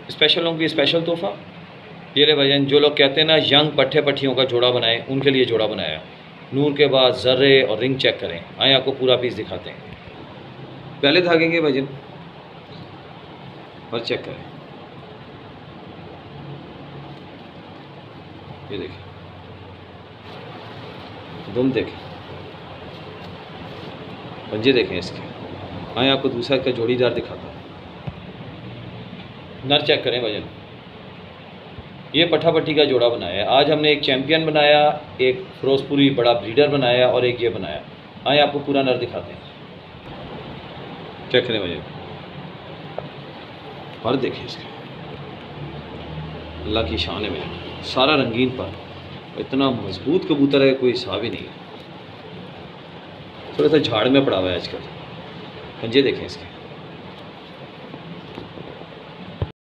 स्पेशलों की स्पेशल तोहफ़ा। ये रे भाईजान, जो लोग कहते हैं ना यंग पट्ठे पट्टियों का जोड़ा बनाएं, उनके लिए जोड़ा बनाया। नूर के बाद ज़र्रे और रिंग चेक करें। आए आपको पूरा पीस दिखाते हैं। पहले धागे के भाईजान और चेक करें, ये देखें, दुम देखें, पंजे देखें इसके। आए आपको दूसरा का जोड़ीदार दिखाता हूँ। नर चेक करें भाईजान, ये पट्ठा पट्टी का जोड़ा बनाया है। आज हमने एक चैम्पियन बनाया, एक फिरोजपुरी बड़ा ब्रीडर बनाया और एक ये बनाया। आए आपको पूरा नर दिखाते हैं। चेक करें भाईजान, पर देखें इसके, अल्लाह की शान है भाईजान, सारा रंगीन पर, इतना मजबूत कबूतर है कोई हिसाब ही नहीं है। थोड़ा सा झाड़ में पड़ा हुआ है आजकल। पंजे देखें इसके,